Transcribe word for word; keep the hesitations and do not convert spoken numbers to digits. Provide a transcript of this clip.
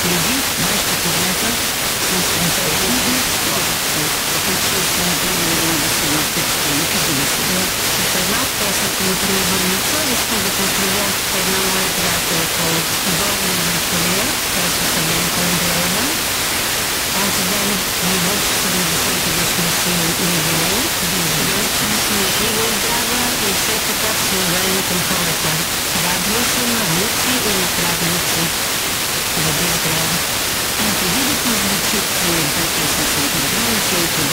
преди вашата позната с концертите, така че са направили да се текста и казали се. Една от песните на Преизорница иска да поздравя една моя приятелка от Долна Махалия, казва се Ленка Андреева. Онзи ден ми върши седемдесет годишния си юбилей. Вече да си жива и здрава и все така всеуверена към хората. Радва се на внуци и на правнуци. Бъди здрава! А преди да прозвучат две песни след програмата и